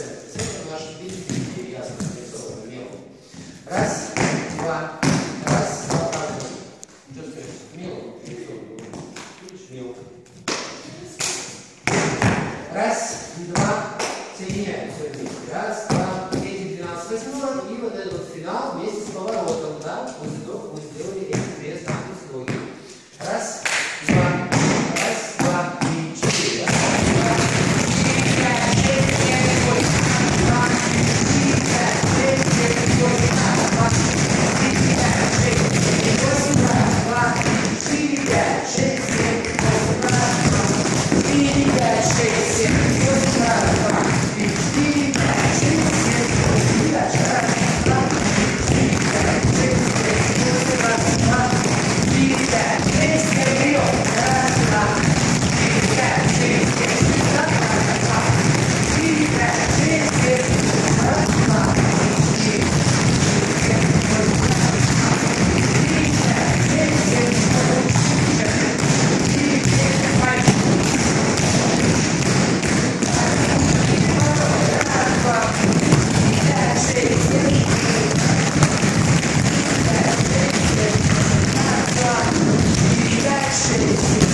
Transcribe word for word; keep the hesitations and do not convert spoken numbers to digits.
центре. Центр наш видите, ясно нарисован мелом. Раз, два, раз, два, раз. Что скажешь? Мелом нарисован. Видишь, мелом. Раз, два, соединяем все вместе. Раз, два, эти двенадцать восьмерок и вот этот вот финал вместе с поворотом, да? После того, как мы сделали эти две знаки слоги. Раз, два, раз, два, три, четыре. Раз, два, четыре, пять, шесть, семь, восемь. Два, четыре, пять, шесть, семь, восемь. Два, четыре, пять, шесть, семь, восемь. Раз, два, четыре, пять, шесть, семь, восемь. Раз, два, четыре, пять, шесть, семь, восемь. Раз, два, четыре, пять, шесть, семь, восемь. Дальше. Раз, два, четыре, пять, шесть, семь, восемь. Раз, два, четыре, пять, шесть, семь, вперед. Раз, два, четыре, пять, шесть, семь. Раз, два, четыре, пять, шесть, семь. Раз, два, четыре, семь, восемь. Четыре, пять, шесть, семь, восемь. Четыре, семь, восемь. Раз, два, пять, шесть, семь. Пять, шесть, семь. Раз, два, четыре, пять, шесть, семь.